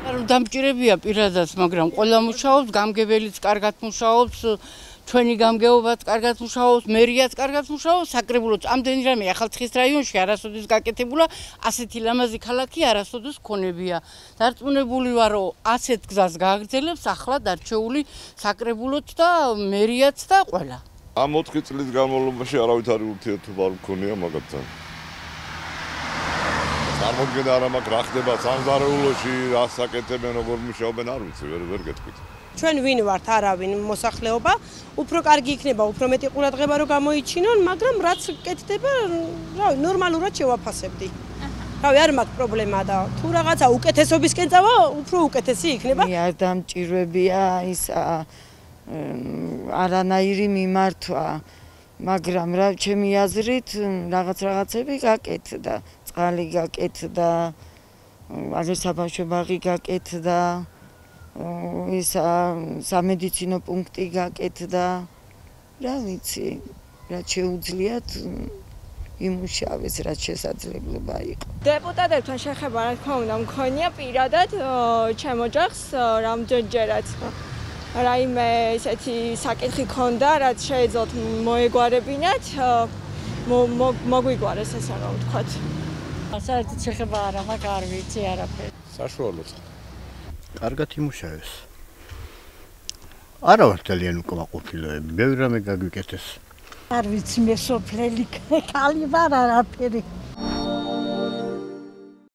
დამჭირებია პირადად, მაგრამ ყველა მუშაობს, გამგებელიც კარგად მუშაობს, ჩვენი გამგეობაც კარგად მუშაობს, მერიაც კარგად მუშაობს, საკრებულოც ამდენი რამე ახალციხის რაიონში არასოდეს გაკეთებულა, ასეთი ლამაზი ქალაქი არასოდეს ქონებია. დარწმუნებული ვარ, რომ ასეთ გზას გააგრძელებს ახლა დარჩეული საკრებულოც და მერიაც და ყველა. ამ 4 წლის განმავლობაში არავითარი ურთიერთობა არ მქონია მაგათთან. წარმოდგენა არ მაქვს რა ხდება სამზარეულოში, რა საკეთებენ, როგორ მუშაობენ, არ ვიცი, ვერ გეტყვით. ჩვენ ვინ ვართ, არავინ მოსახლეობა, უფრო კარგი იქნება, უფრო მეტი ყურადღება რომ გამოიჩინონ, მაგრამ რაც კეთდება, რავი, ნორმალურად შევაფასებდი. რავი, არ მაქვს პრობლემა და თუ რაღაცა უკეთესობისკენ წავა, უფრო უკეთესი იქნება. არ დამჭირვებია ის არანაირი მიმართვა, მაგრამ რა ჩემი აზრით რაღაცები გაკეთდა, წყალი გაკეთდა, აღესაბამშვებაღი გაკეთდა, ის სამედიცინო პუნქტი გაკეთდა, რა ვიცი, რაც შეუძლიათ იმუშავეს, რაც შესაძლებლობა იყო. დეპუტატებთან შეხება რა თქმა უნდა მქონია პირადად ჩემ ოჯახს რამდენჯერაც. რაიმე ესეთი საკითხი ქონდა, რაც შეეძლოთ მოეგვარებინათ, მოგვიგვარეს ესე რომ ვთქვათ. საერთოდ შეხება არა მაქვს, არ ვიცი არაფერი. საშუალოდ. კარგად იმუშავეს. არა ვარ ძალიან უკმაყოფილოები, ბევრი რამე გაგვიკეთეს. არ ვიცი მე სოფლელი ქალი ვარ არაფერი.